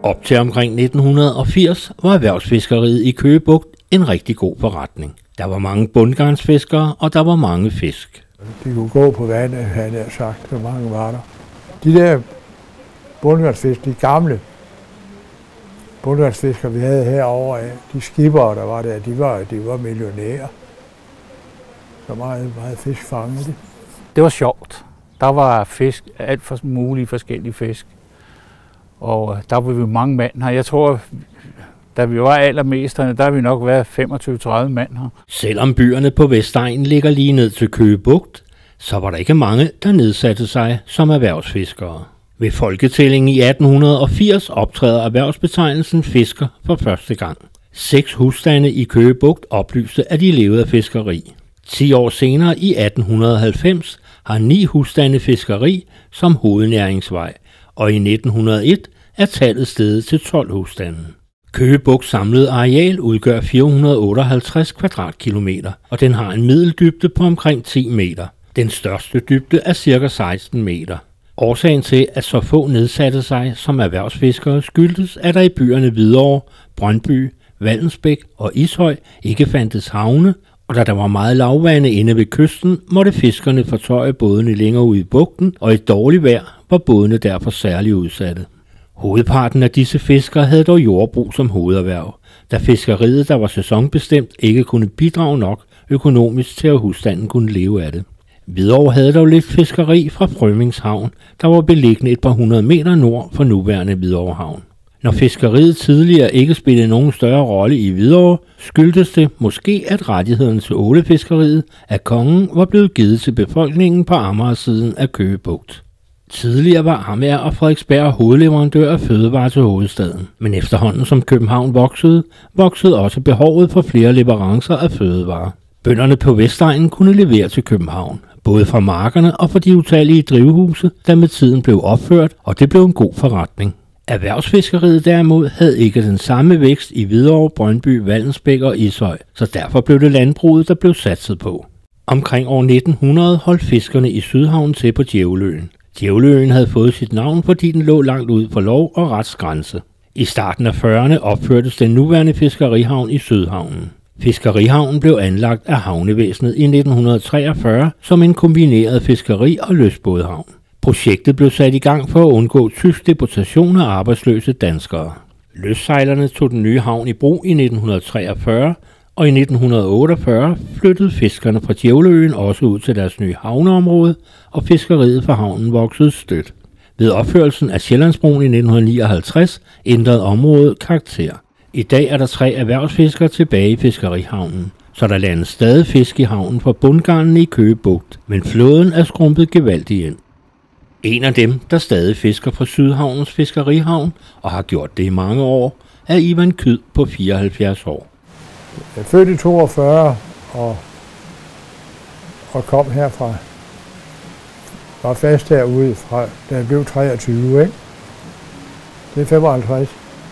Op til omkring 1980 var erhvervsfiskeriet i Køge Bugt en rigtig god forretning. Der var mange bundgarnsfiskere, og der var mange fisk. De kunne gå på vandet, havde jeg sagt, så mange var der. De der bundgarnsfisk, de gamle bundgarnsfiskere, vi havde herovre, de skippere, der var der, de var millionærer. Så meget fisk fangede de. Det var sjovt. Der var fisk, alt for mulige forskellige fisk. Og der var vi mange mand her. Jeg tror, da vi var allermesterne, der har vi nok været 25-30 mand her. Selvom byerne på Vestegnen ligger lige ned til Køge Bugt, så var der ikke mange, der nedsatte sig som erhvervsfiskere. Ved folketællingen i 1880 optræder erhvervsbetegnelsen fisker for første gang. 6 husstande i Køge Bugt oplyste, at de levede af fiskeri. 10 år senere, i 1890, har 9 husstande fiskeri som hovednæringsvej, og i 1901 er tallet steget til 12 husstande. Køge Bugts samlede areal udgør 458 kvadratkilometer, og den har en middeldybde på omkring 10 meter. Den største dybde er ca. 16 meter. Årsagen til, at så få nedsatte sig som erhvervsfiskere, skyldtes, at der i byerne Hvidovre, Brøndby, Vallensbæk og Ishøj ikke fandtes havne, og da der var meget lavvande inde ved kysten, måtte fiskerne fortøje bådene længere ud i bugten, og i dårligt vejr var bådene derfor særligt udsatte. Hovedparten af disse fiskere havde dog jordbrug som hovederhverv, da fiskeriet, der var sæsonbestemt, ikke kunne bidrage nok økonomisk til, at husstanden kunne leve af det. Hvidovre havde dog lidt fiskeri fra Frømingshavn, der var beliggende et par 100 meter nord for nuværende Hvidovre Havn. Når fiskeriet tidligere ikke spillede nogen større rolle i Hvidovre, skyldtes det måske, at rettigheden til ålefiskeriet af kongen var blevet givet til befolkningen på Amagersiden af Køge Bugt. Tidligere var Amager og Frederiksberg hovedleverandør af fødevarer til hovedstaden, men efterhånden som København voksede også behovet for flere leverancer af fødevarer. Bønderne på Vestegnen kunne levere til København, både fra markerne og fra de utallige drivhuse, der med tiden blev opført, og det blev en god forretning. Erhvervsfiskeriet derimod havde ikke den samme vækst i Hvidovre, Brøndby, Vallensbæk og Ishøj, så derfor blev det landbruget, der blev satset på. Omkring år 1900 holdt fiskerne i Sydhavnen til på Djævleøen. Djævleøen havde fået sit navn, fordi den lå langt ude for lov og retsgrænse. I starten af 40'erne opførtes den nuværende fiskerihavn i Sydhavnen. Fiskerihavnen blev anlagt af havnevæsenet i 1943 som en kombineret fiskeri- og lystbådehavn. Projektet blev sat i gang for at undgå tysk deportation af arbejdsløse danskere. Lystsejlerne tog den nye havn i brug i 1943, og i 1948 flyttede fiskerne fra Djævleøen også ud til deres nye havneområde, og fiskeriet for havnen voksede stødt. Ved opførelsen af Sjællandsbroen i 1959 ændrede området karakter. I dag er der 3 erhvervsfiskere tilbage i fiskerihavnen, så der landes stadig fisk i havnen fra bundgarnene i Køge Bugt, men flåden er skrumpet gevaldigt ind. En af dem, der stadig fisker fra Sydhavnens fiskerihavn og har gjort det i mange år, er Ivan Kyd på 74 år. Jeg er født i 42 og kom herfra. Var fast herude fra, da jeg blev 23, ikke? Det er 55.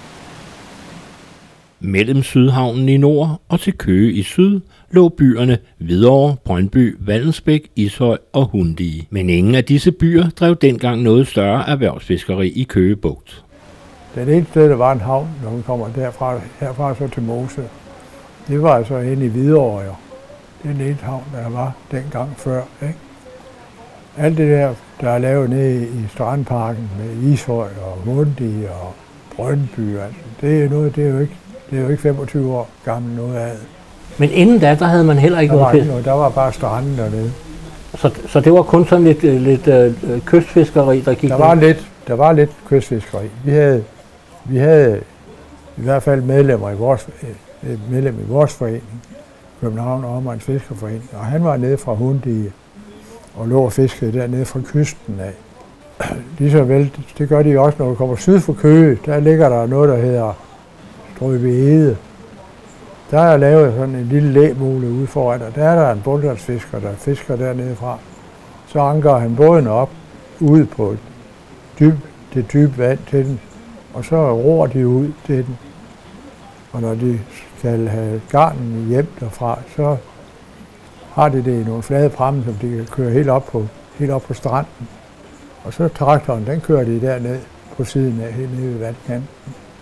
Mellem Sydhavnen i nord og til Køge i syd lå byerne Hvidovre, Brøndby, Vallensbæk, Ishøj og Hundige. Men ingen af disse byer drev dengang noget større erhvervsfiskeri i Køge Bugt. Den eneste sted, der var en havn, når man kommer herfra så til Mose, det var altså inde i Hvidovre. Det er den eneste havn, der var dengang før. Ikke? Alt det der er lavet nede i Strandparken med Ishøj og Hundige og Brøndby, altså, det er noget, det er jo ikke 25 år gammel noget af det. Men inden da, der havde man heller ikke noget fisk? Der var bare stranden dernede. Så det var kun sådan lidt kystfiskeri, der gik der var lidt kystfiskeri. Vi havde i hvert fald medlem i vores forening, København og Omegns Fiskerforening, og han var nede fra Hundige og lå og fiskede dernede fra kysten af. Ligeså vel, det gør de også, når du kommer syd for Køge. Der ligger der noget, der hedder Strøbehede. Der er lavet sådan en lille læmule ude foran, og der er der en bundgarnsfisker, der fisker dernede fra. Så anker han båden op ude på det dybe vand til den, og så roer de ud til den. Og når de skal have garnen hjem derfra, så har de det i nogle flade pramme, som de kan køre helt op på stranden. Og så traktoren, den kører de derned på siden af, helt nede ved vandkanten.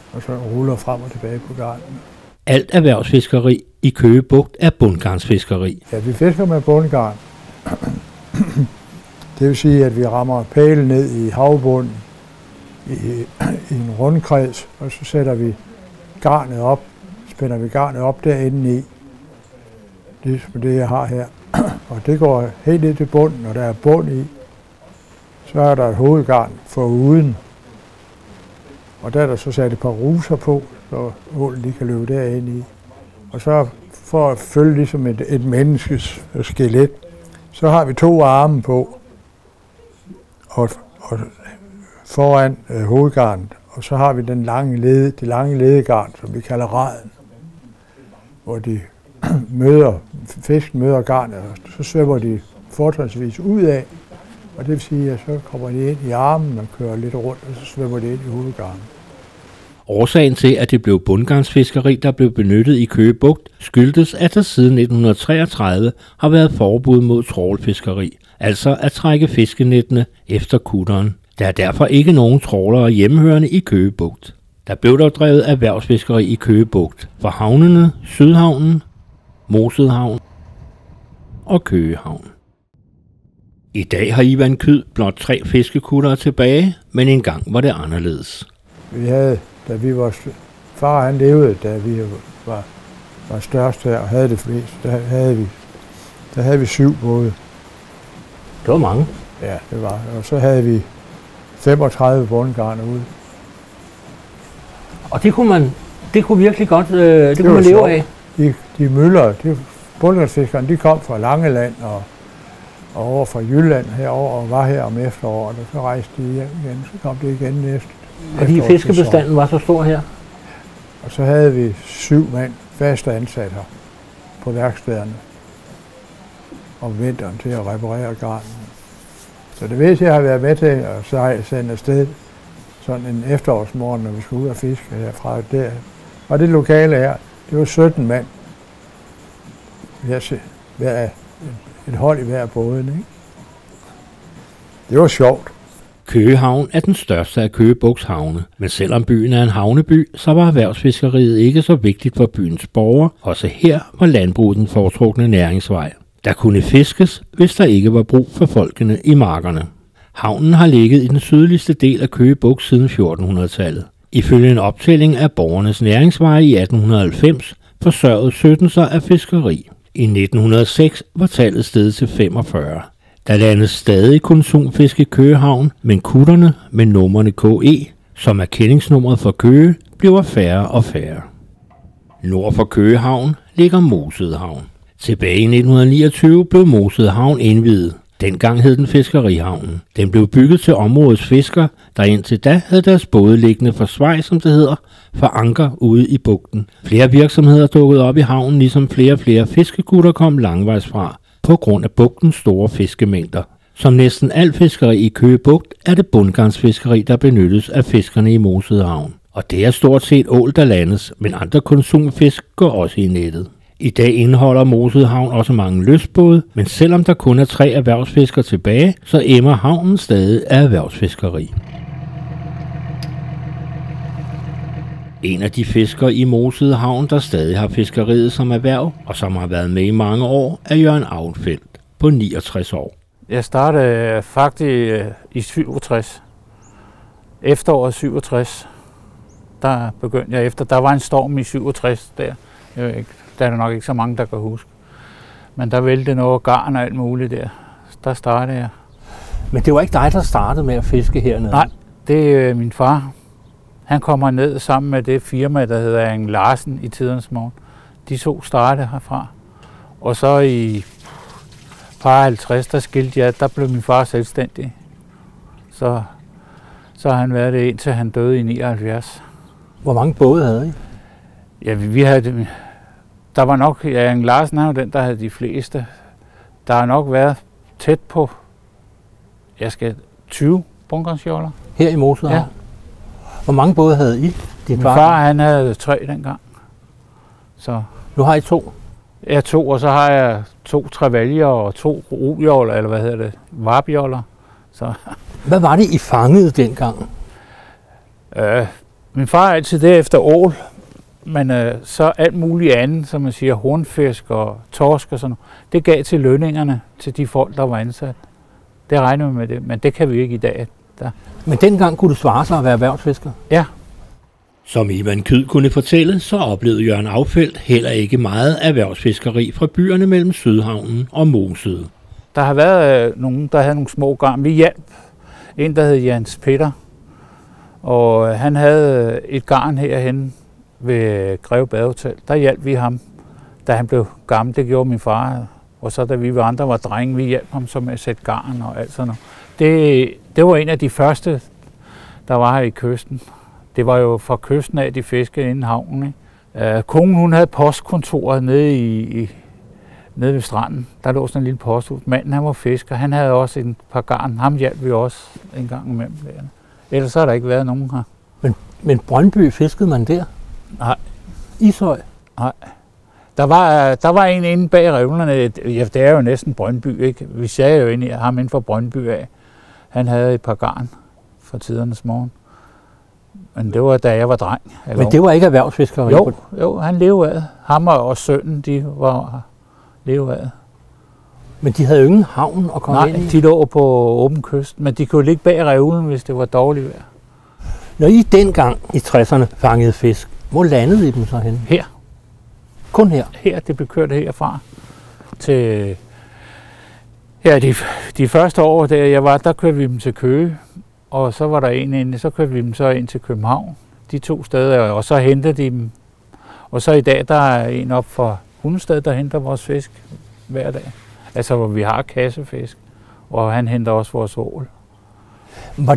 og så ruller frem og tilbage på garnen. Alt erhvervsfiskeri i Køge Bugt er bundgarnsfiskeri. Ja, vi fisker med bundgarn. Det vil sige, at vi rammer pæle ned i havbunden i en rundkreds, og så sætter vi garnet op, spænder vi garnet op derinde i. Det er det, jeg har her. Og det går helt ned til bunden, og der er bund i. Så er der et hovedgarn foruden. Og der er der så sat et par ruser på, så ålen de kan løbe derinde i. Og så for at følge ligesom et menneskes skelet, så har vi 2 arme på, og foran hovedgarnet, og så har vi det lange ledegarn, som vi kalder raden, hvor fisken møder garnet, og så svømmer de fortrinsvis ud af, og det vil sige, at så kommer de ind i armen og kører lidt rundt, og så svømmer de ind i hovedgarnet. Årsagen til, at det blev bundgarnsfiskeri, der blev benyttet i Køge Bugt, skyldtes, at der siden 1933 har været forbud mod trawlfiskeri, altså at trække fiskenettene efter kutteren. Der er derfor ikke nogen trawlere hjemmehørende i Køge Bugt. Der blev dog drevet erhvervsfiskeri i Køge Bugt for havnene Sydhavnen, Mosede Havn og Køge Havn. I dag har Ivan Kyed blot 3 fiskekuttere tilbage, men engang var det anderledes. Vi havde, da vi var far han levede, da vi var størst her og havde det flest, der havde vi 7 både. Det var mange. Ja, det var. Og så havde vi 35 bundgarner ude. Og det kunne virkelig godt, det kunne man leve af. De møller, bundgarnsfiskerne, de kom fra Langeland og over fra Jylland herover og var her om efteråret, og så rejste de hjem igen, så kom det igen næste. Fordi fiskebestanden var så stor her? Og så havde vi 7 mand faste ansat her på værkstederne om vinteren til at reparere garnen. Så det vidste jeg har været med til at sende afsted sådan en efterårsmorgen, når vi skulle ud og fiske herfra. Der. Og det lokale her, det var 17 mand. Vi havde et hold i hver båden, ikke? Det var sjovt. Køge Havn er den største af Køge Bugts havne, men selvom byen er en havneby, så var erhvervsfiskeriet ikke så vigtigt for byens borgere. Også her var landbruget den foretrukne næringsvej. Der kunne fiskes, hvis der ikke var brug for folkene i markerne. Havnen har ligget i den sydligste del af Køge Bugt siden 1400-tallet. Ifølge en optælling af borgernes næringsveje i 1890 forsørgede 17 sig af fiskeri. I 1906 var tallet steget til 45. Der landes stadig konsumfisk i Køge Havn, men kutterne med numrene KE, som er kendingsnummeret for Køge, bliver færre og færre. Nord for Køge Havn ligger Mosede Havn. Tilbage i 1929 blev Mosede Havn indviet. Dengang hed den Fiskerihavnen. Den blev bygget til områdets fiskere, der indtil da havde deres både liggende for svej, som det hedder, for anker ude i bugten. Flere virksomheder dukkede op i havnen, ligesom flere fiskekutter kom langvejs fra, på grund af bugtens store fiskemængder. Som næsten alt fiskeri i Køge Bugt er det bundgarnsfiskeri, der benyttes af fiskerne i Mosede Havn. Og det er stort set ål, der landes, men andre konsumfisk går også i nettet. I dag indeholder Mosede Havn også mange lystbåde, men selvom der kun er 3 erhvervsfiskere tilbage, så emmer havnen stadig af erhvervsfiskeri. En af de fiskere i Mosede Havn, der stadig har fiskeriet som erhverv, og som har været med i mange år, er Jørgen Auenfeldt på 69 år. Jeg startede faktisk i 67. Efteråret 67. Der begyndte jeg efter. Der var en storm i 67 der. Der er nok ikke så mange, der kan huske. Men der væltede noget garn og alt muligt der. Der startede jeg. Men det var ikke dig, der startede med at fiske hernede? Nej, det er min far. Han kommer ned sammen med det firma, der hedder Eng Larsen i Tidernes Morgen. De 2 startede herfra. Og så i par 50, der skilte jeg, der blev min far selvstændig. Så har han været det indtil han døde i 79. Hvor mange både havde I? Ja, vi havde... Der var nok... Ja, Eng Larsen er jo den, der havde de fleste. Der har nok været tæt på... 20 bundgarnsjoller. Her i Mosede Havn? Ja. Hvor mange både havde I? Min far, han havde 3 dengang. Så... Nu har I 2? Ja, 2, og så har jeg 2 trevaljer og 2 rojoller, eller hvad hedder det, varpjoller. Så. Hvad var det, I fangede dengang? Min far er altid derefter ål, men så alt muligt andet, som man siger, hornfisk og torsk og sådan noget, det gav til lønningerne til de folk, der var ansat. Det regner vi med det, men det kan vi ikke i dag. Men dengang kunne du svare sig at være erhvervsfisker? Ja. Som Ivan Kyed kunne fortælle, så oplevede Jørgen Aufeldt heller ikke meget erhvervsfiskeri fra byerne mellem Sydhavnen og Mosede. Der har været nogen, der havde nogle små garn. Vi hjalp en, der hed Jens Peter, og han havde et garn herhen ved Greve Badehotel. Der hjalp vi ham, da han blev gammel. Det gjorde min far. Og så da vi andre var drenge, vi hjalp ham så med at sætte garn og alt sådan noget. Det var en af de første, der var her i kysten. Det var jo fra kysten af, de fiskede inden havnen. Konen, hun havde postkontoret nede ved stranden. Der lå sådan en lille posthus. Manden, han var fisker. Han havde også et par garn. Ham hjalp vi også en gang imellem. Ellers har der ikke været nogen her. Men Brøndby, fiskede man der? Nej. Ishøj? Nej. Der var en inde bag revlerne. Ja, det er jo næsten Brøndby, ikke? Vi sagde jo ham inden for Brøndby af. Han havde et par garn fra tidernes morgen. Men det var, da jeg var dreng. Men det var ikke erhvervsfiskeri? Jo, han levede af. Ham og sønnen, de var levede af. Men de havde jo ingen havn at komme ind i? Nej, de lå på åben kyst, men de kunne ligge bag revlen, hvis det var dårligt vejr. Når I dengang i 60'erne fangede fisk, hvor landede I dem så hen? Her. Kun her? Her, det blev kørt herfra til... Ja, de første år, der jeg var, der kørte vi dem til Køge, og så var der en inde, så kørte vi dem så ind til København. De 2 steder, og så hentede de dem. Og så i dag, der er en op for Hundested, der henter vores fisk hver dag. Altså, hvor vi har kassefisk, og han henter også vores ål. Var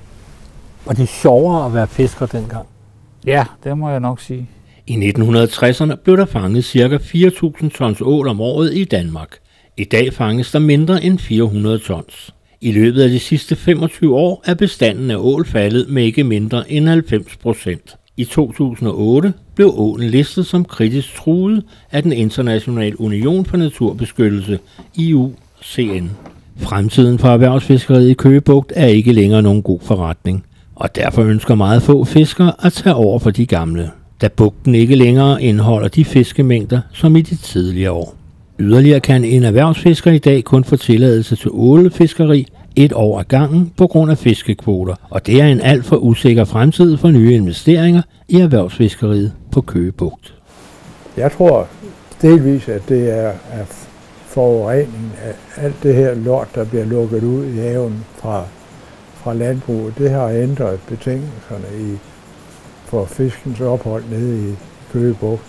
det sjovere at være fisker dengang? Ja, det må jeg nok sige. I 1960'erne blev der fanget ca. 4.000 tons ål om året i Danmark. I dag fanges der mindre end 400 tons. I løbet af de sidste 25 år er bestanden af ål faldet med ikke mindre end 90%. I 2008 blev ålen listet som kritisk truet af den Internationale Union for Naturbeskyttelse, IUCN. Fremtiden for erhvervsfiskeriet i Køge Bugt er ikke længere nogen god forretning, og derfor ønsker meget få fiskere at tage over for de gamle, da bugten ikke længere indeholder de fiskemængder som i de tidligere år. Yderligere kan en erhvervsfisker i dag kun få tilladelse til ålefiskeri 1 år ad gangen på grund af fiskekvoter, og det er en alt for usikker fremtid for nye investeringer i erhvervsfiskeriet på Køge Bugt. Jeg tror delvis, at det er forurening af alt det her lort, der bliver lukket ud i haven fra landbruget. Det har ændret betingelserne for fiskens ophold nede i Køge Bugt.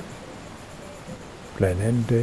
Blandt andet det.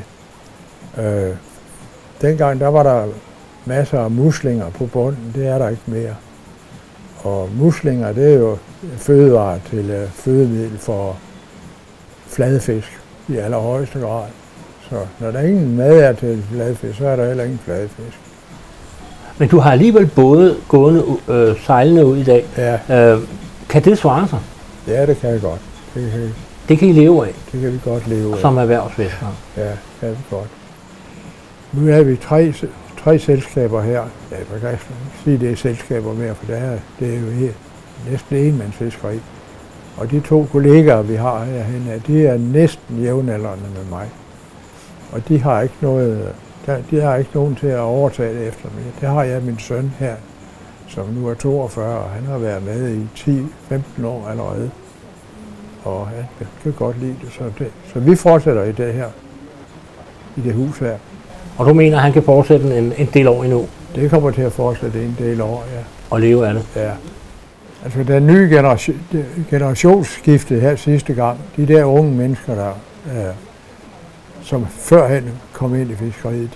Dengang der var der masser af muslinger på bunden, det er der ikke mere. Og muslinger, det er jo fødevarer til fødemiddel for fladfisk i allerhøjeste grad. Så når der ingen mad er til fladfisk, så er der heller ingen fladfisk. Men du har alligevel både gående sejlende ud i dag. Ja. Kan det svare sig? Ja, det kan jeg godt. Det kan I leve af? Det kan vi godt leve af. Som erhvervsfiskere? Ja, det kan vi godt. Nu er vi tre selskaber her. Ja, man kan ikke sige, at det er selskaber mere, for det er jo her næsten enmandsfiskeri. Og de 2 kollegaer, vi har herhen, de er næsten jævnaldrende med mig. Og de har ikke nogen til at overtage det efter mig. Det har jeg min søn her, som nu er 42, og han har været med i 10-15 år allerede. Og han kan godt lide det. Så vi fortsætter i det hus her. Og du mener, at han kan fortsætte en del år endnu? Det kommer til at fortsætte en del år, ja. Og leve af det? Ja. Altså den nye generationsskifte her sidste gang, de der unge mennesker, der som førhen kom ind i fiskeriet,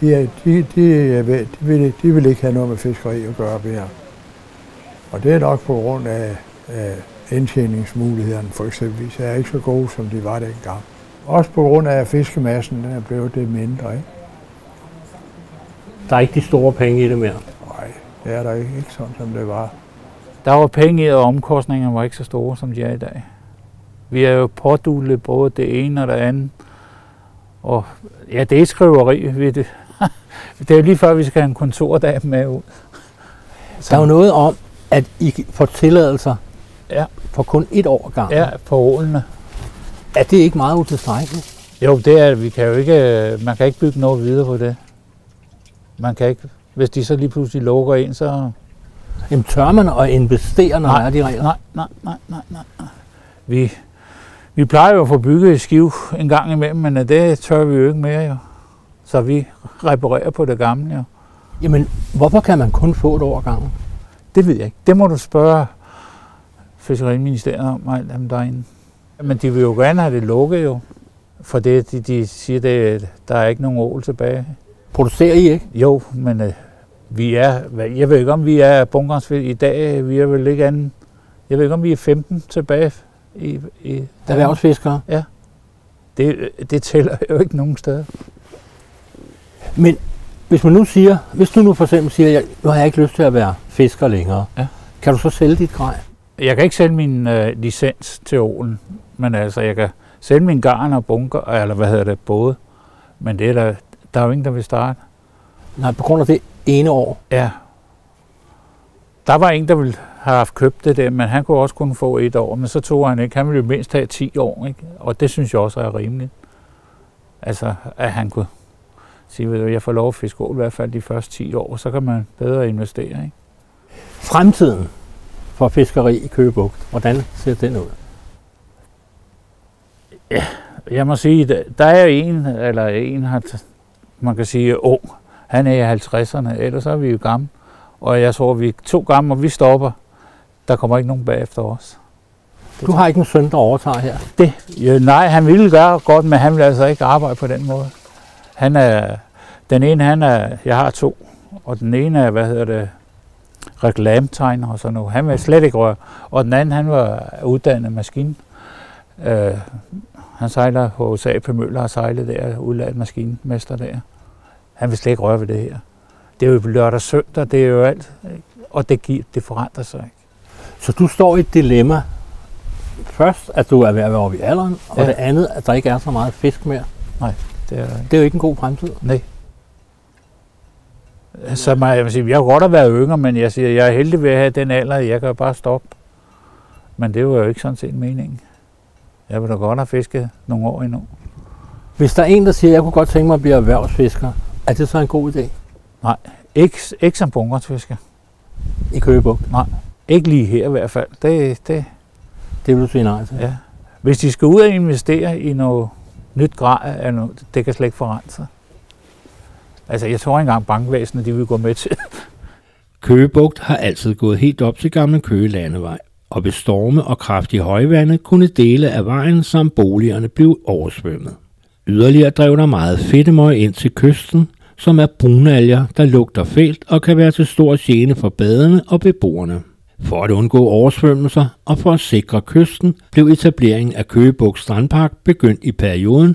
de vil ikke have noget med fiskeri at gøre mere. Og det er nok på grund af indtjeningsmulighederne for eksempel er ikke så gode, som de var dengang. Også på grund af, at fiskemassen er blevet det mindre, ikke? Der er ikke de store penge i det mere? Nej, det er der ikke sådan, som det var. Der var penge i, og omkostningerne var ikke så store, som de er i dag. Vi er jo pådullet både det ene og det andet. Og ja, det er skriveri. Det er jo lige før, vi skal have en kontordag med ud. Der er jo noget om, at I får tilladelser Ja. For kun 1 år gang? Ja, på ålene. Er det ikke meget utilstrækkeligt? Jo, det er vi kan jo ikke, man kan ikke bygge noget videre på det. Man kan ikke, hvis de så lige pludselig lukker ind, så... Jamen tør man at investere, når der er de regler? Nej. Vi plejer jo at få bygget et skiv en gang imellem, men det tør vi jo ikke mere, jo. Så vi reparerer på det gamle, jo. Jamen, hvorfor kan man kun få 1 år gangen? Det ved jeg ikke. Det må du spørge Fiskeriministeriet om, og alt dem derinde. Men de vil jo gerne have det lukket, jo. For det, de siger, der er ikke nogen ål tilbage. Producerer I ikke? Jo, men vi er, jeg ved ikke om vi er bunkersfiskere i dag, vi er vel ikke anden. Jeg ved ikke om vi er 15 tilbage i erhvervsfiskere? Ja. Det tæller jo ikke nogen steder. Men hvis man nu siger, hvis du nu for eksempel siger, nu har jeg ikke lyst til at være fisker længere, ja. Kan du så sælge dit grej? Jeg kan ikke sælge min licens til ålen, men altså jeg kan sælge min garn og bunker, eller både. Men det er der er jo ingen, der vil starte. Nej, på grund af det ene år? Ja. Der var en, der ville have haft købt det der, men han kunne også kun få 1 år, men så tog han ikke. Han ville jo mindst have 10 år, ikke? Og det synes jeg også er rimeligt. Altså, at han kunne sige, at jeg får lov at fiske ål i hvert fald de første 10 år, så kan man bedre investere, ikke? Fremtiden for fiskeri i Køge Bugt, hvordan ser den ud? Ja, jeg må sige, der er en, man kan sige, ung. Han er i 50'erne, ellers er vi jo gamle. Og jeg tror, vi er 2 gamle, og vi stopper. Der kommer ikke nogen bagefter os. Du har ikke en søn, der overtager her? Nej, han ville gøre godt, men han vil altså ikke arbejde på den måde. Jeg har 2, og den ene er, reklametegner og sådan noget. Han vil slet ikke røre. Og den anden, han var uddannet maskine. Han sejler på AP Møller og sejlet der, udlært maskinmester der. Han vil slet ikke røre ved det her. Det er jo lørdag og søndag, det er jo alt, og det forandrer sig ikke. Så du står i et dilemma. Først, at du er ved at være oppe i alderen, og det andet, at der ikke er så meget fisk mere. Nej, det er jo ikke en god fremtid. Nej. Så jeg vil sige, jeg har godt at være yngre, men jeg siger, jeg er heldig ved at have den alder, jeg kan bare stoppe. Men det var jo ikke sådan set meningen. Jeg vil da godt have fisket nogle år endnu. Hvis der er en, der siger, at jeg kunne godt tænke mig at blive erhvervsfisker, er det så en god idé? Nej, ikke som bunkersfisker. I Køge Bugt? Nej, ikke lige her i hvert fald. Det vil du sige nej til? Ja. Hvis de skal ud og investere i noget nyt grej, det kan slet ikke forandre sig. Altså, jeg tror ikke engang bankvæsenet, de vil gå med til. Køge Bugt har altid gået helt op til Gamle Køge Landevej, og ved storme og kraftige højvande kunne dele af vejen samt boligerne blive oversvømmet. Yderligere drev der meget fedtemøg ind til kysten, som er brunalger, der lugter fælt og kan være til stor gene for badende og beboerne. For at undgå oversvømmelser og for at sikre kysten, blev etableringen af Køge Bugt Strandpark begyndt i perioden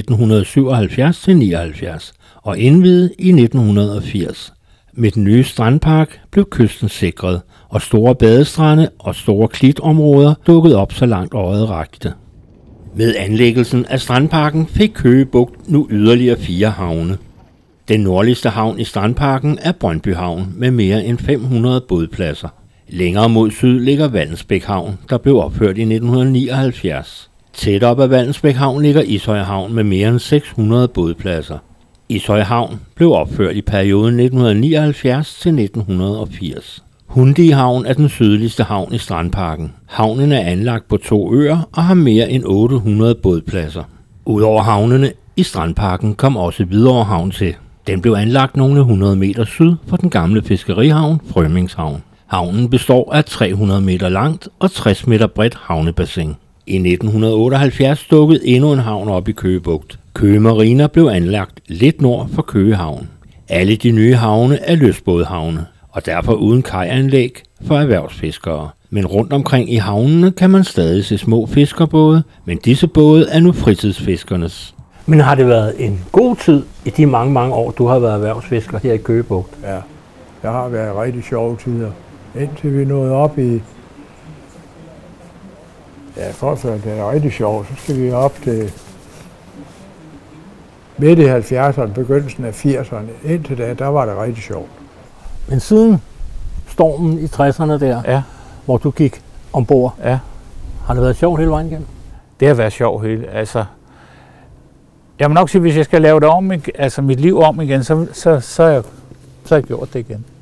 1977-79 og indviet i 1980. Med den nye strandpark blev kysten sikret, og store badestrande og store klitområder dukkede op, så langt øjet rakte. Med anlæggelsen af strandparken fik Køge Bugt nu yderligere 4 havne. Den nordligste havn i strandparken er Brøndby Havn med mere end 500 bådpladser. Længere mod syd ligger Vallensbæk Havn, der blev opført i 1979. Tæt op ad Vallensbæk Havn ligger Ishøj Havn med mere end 600 bådpladser. Ishøj Havn blev opført i perioden 1979 til 1980. Hundige Havn er den sydligste havn i strandparken. Havnen er anlagt på 2 øer og har mere end 800 bådpladser. Udover havnene i strandparken kom også Hvidovre Havn til. Den blev anlagt nogle 100 meter syd for den gamle fiskerihavn Frømingshavn. Havnen består af 300 meter langt og 60 meter bredt havnebassin. I 1978 dukkede endnu en havn op i Køge Bugt. Køge Marina blev anlagt lidt nord for Køge Havn. Alle de nye havne er lystbådehavne, og derfor uden kajanlæg for erhvervsfiskere. Men rundt omkring i havnene kan man stadig se små fiskerbåde, men disse både er nu fritidsfiskernes. Men har det været en god tid i de mange år, du har været erhvervsfisker her i Køge Bugt? Ja, der har været rigtig sjove tider. Indtil vi nåede op i... Ja, fortsat det er rigtig sjovt. Så skal vi op til midt i 70'erne, begyndelsen af 80'erne. Indtil da, der var det rigtig sjovt. Men siden stormen i 60'erne der, hvor du gik ombord. Ja. Har det været sjovt hele vejen igennem? Det har været sjovt hele. Altså, jeg må nok sige, hvis jeg skal lave det om, altså mit liv om igen, så har jeg gjort det igen.